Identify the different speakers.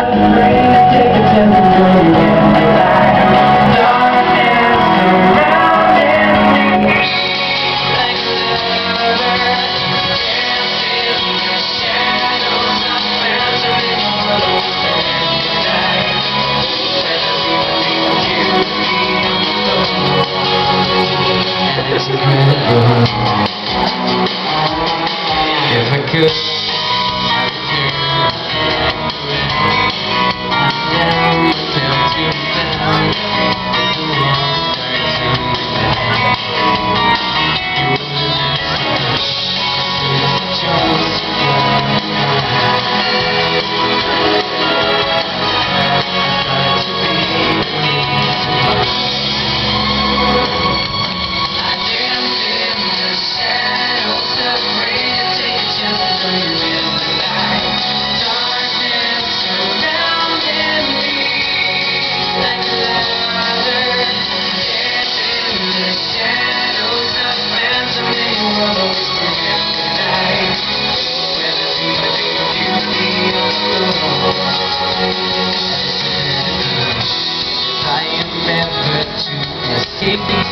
Speaker 1: afraid to take a chance and join you in the light. Darkness surrounding me like another. Dancing in the shadows, not fantasy alone in the night. Whether we believe you and it's incredible. If I could, I am never to escape the